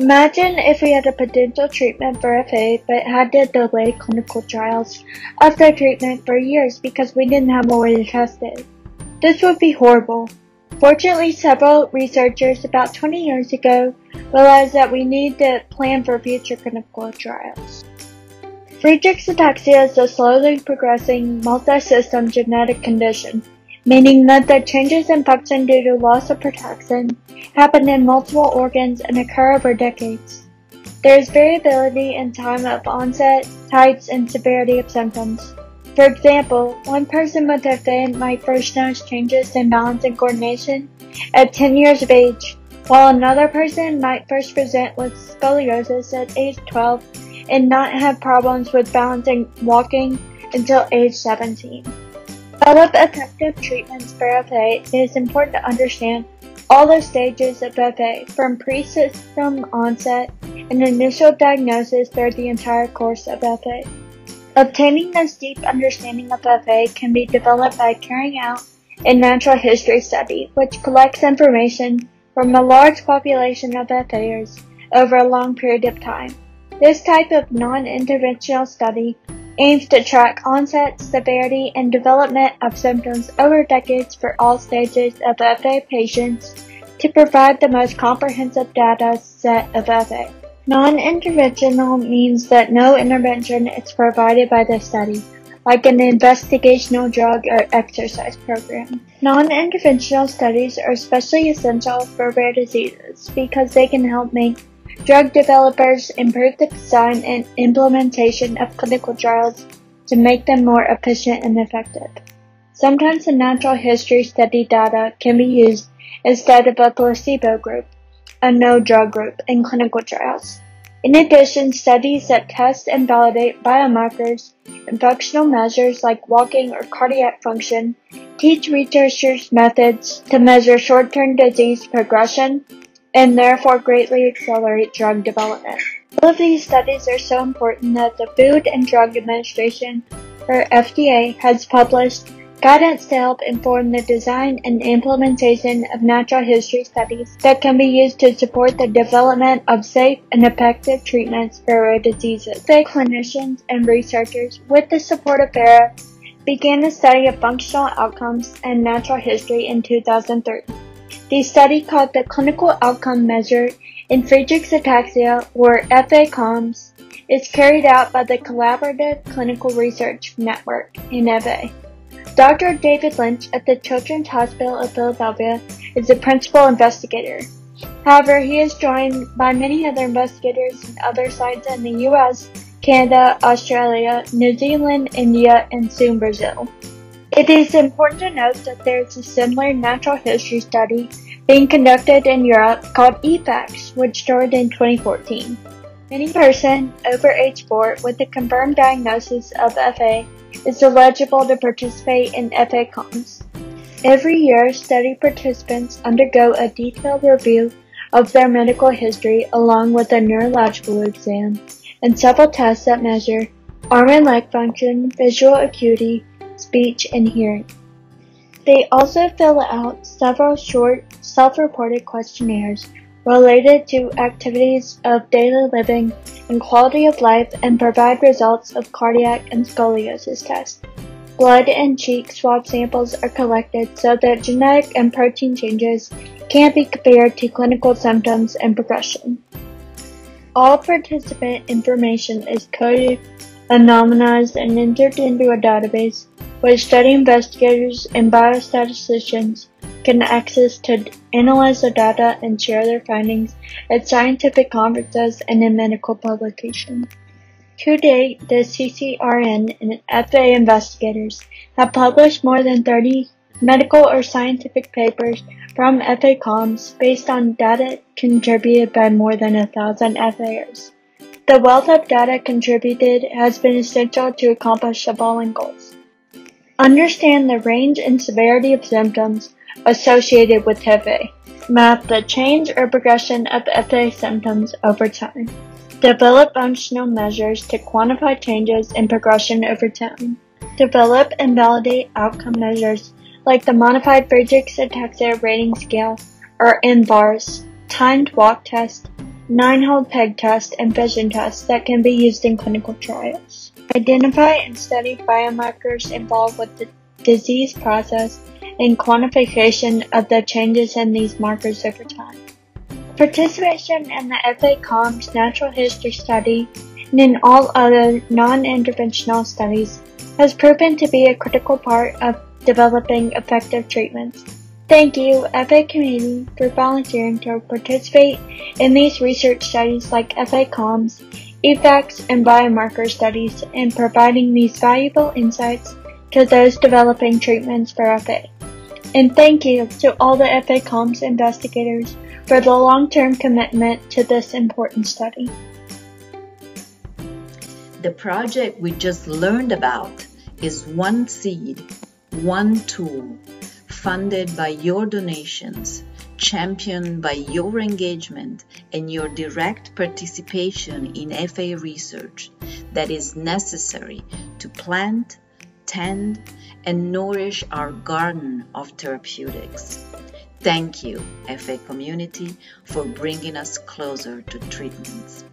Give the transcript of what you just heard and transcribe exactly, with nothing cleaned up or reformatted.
Imagine if we had a potential treatment for F A but had to delay clinical trials of the treatment for years because we didn't have a way to test it. This would be horrible. Fortunately, several researchers about twenty years ago realized that we need to plan for future clinical trials. Friedreich's ataxia is a slowly progressing multi-system genetic condition, meaning that the changes in function due to loss of frataxin happen in multiple organs and occur over decades. There is variability in time of onset, types, and severity of symptoms. For example, one person with F A might first notice changes in balance and coordination at ten years of age, while another person might first present with scoliosis at age twelve and not have problems with balance and walking until age seventeen. To develop effective treatments for F A, it is important to understand all the stages of F A, from pre-symptom onset and initial diagnosis through the entire course of F A. Obtaining this deep understanding of F A can be developed by carrying out a natural history study, which collects information from a large population of F A ers over a long period of time. This type of non-interventional study aims to track onset, severity, and development of symptoms over decades for all stages of F A patients to provide the most comprehensive data set of F A. Non-interventional means that no intervention is provided by the study, like an investigational drug or exercise program. Non-interventional studies are especially essential for rare diseases because they can help make drug developers improve the design and implementation of clinical trials to make them more efficient and effective. Sometimes the natural history study data can be used instead of a placebo group, a no-drug group, in clinical trials. In addition, studies that test and validate biomarkers and functional measures like walking or cardiac function teach researchers methods to measure short-term disease progression and therefore greatly accelerate drug development. All of these studies are so important that the Food and Drug Administration, or F D A, has published guidance to help inform the design and implementation of natural history studies that can be used to support the development of safe and effective treatments for rare diseases. The clinicians and researchers, with the support of FARA, began a study of functional outcomes and natural history in two thousand thirteen. The study, called the Clinical Outcome Measure in Friedreich's Ataxia, or F A COMS, is carried out by the Collaborative Clinical Research Network in F A. Doctor David Lynch at the Children's Hospital of Philadelphia is the principal investigator. However, he is joined by many other investigators in other sites in the U S, Canada, Australia, New Zealand, India, and soon Brazil. It is important to note that there is a similar natural history study being conducted in Europe called E FACS, which started in twenty fourteen. Any person over age four with a confirmed diagnosis of F A is eligible to participate in F A COMS. Every year, study participants undergo a detailed review of their medical history along with a neurological exam and several tests that measure arm and leg function, visual acuity, speech, and hearing. They also fill out several short, self-reported questionnaires related to activities of daily living and quality of life and provide results of cardiac and scoliosis tests. Blood and cheek swab samples are collected so that genetic and protein changes can be compared to clinical symptoms and progression. All participant information is coded, anonymized, and entered into a database which study investigators and biostatisticians can access to analyze the data and share their findings at scientific conferences and in medical publications. To date, the C C R N and F A investigators have published more than thirty medical or scientific papers from F A COMS based on data contributed by more than a thousand F A ers. The wealth of data contributed has been essential to accomplish the following goals. Understand the range and severity of symptoms associated with F A. Map the change or progression of F A symptoms over time. Develop functional measures to quantify changes in progression over time. Develop and validate outcome measures like the Modified Friedreich's Ataxia Rating Scale, or M B A R S, Timed Walk Test, nine-hole peg test, and vision tests that can be used in clinical trials. Identify and study biomarkers involved with the disease process and quantification of the changes in these markers over time. Participation in the F A C O M S natural history study and in all other non-interventional studies has proven to be a critical part of developing effective treatments. Thank you, F A community, for volunteering to participate in these research studies like F A C O M S, E FACTS, and biomarker studies and providing these valuable insights to those developing treatments for F A. And thank you to all the F A C O M S investigators for the long-term commitment to this important study. The project we just learned about is One Seed, One Tool, funded by your donations, championed by your engagement and your direct participation in F A research that is necessary to plant, tend, and nourish our garden of therapeutics. Thank you, F A community, for bringing us closer to treatments.